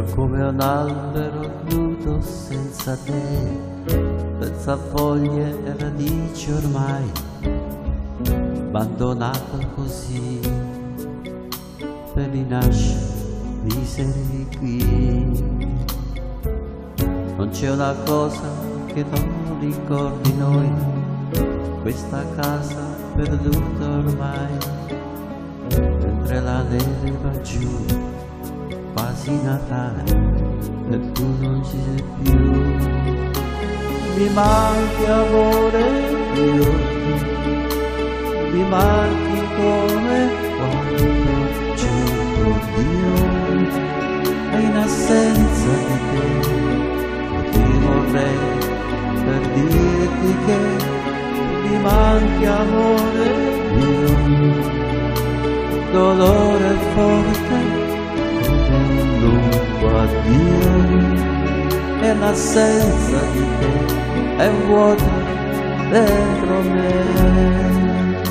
Io come un albero nudo senza te, senza foglie e radici ormai, abbandonato così per rinascere miseri qui. Non c'è una cosa che non ricordi noi, questa casa perduta ormai, mentre la neve va giù, quasi Natale, e tu non ci sei più. Mi manchi amore mio, mi manchi come quando cerco Dio, e in assenza di te ti vorrei per dirti che mi manchi amore mio, dolore forte come un lungo addio, e l'assenza di te è un vuoto dentro me.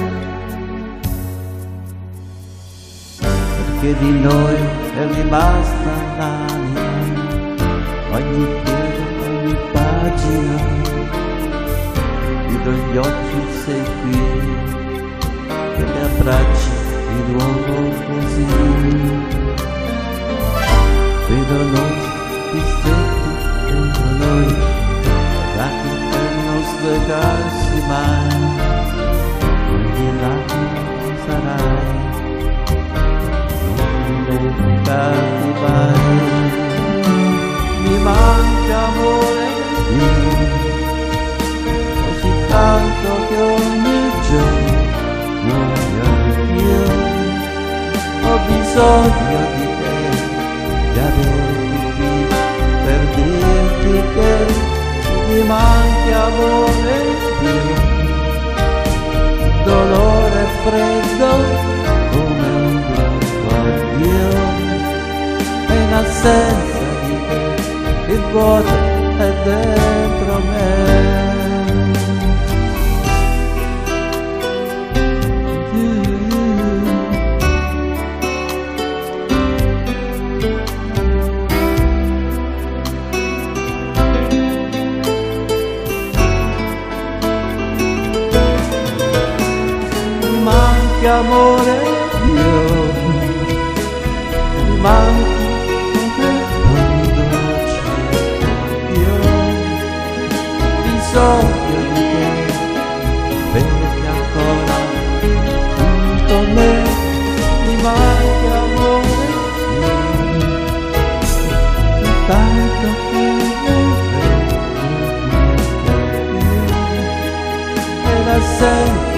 Perché di noi è rimasta l'anima, ogni piede, ogni pagina, chiudo gli occhi, sei qui, che ti abbracci di nuovo così. Vedo noi distretti dentro noi, dati per non svegliarsi mai, ogni lacrima sarai, non dimenticarti mai. Mi manca amore mio, così tanto che ogni giorno muoio anch'io, ho bisogno di te, di averti qui per dirti che mi manchi amore mio, dolore freddo come un brutto addio, e in assenza di te il vuoto è dentro me. Amore mio, mi manchi come quando cerco io, bisogno di te, vedi ancora junto a me. Mi manchi amore mio, tanto che vorrei io, e la sento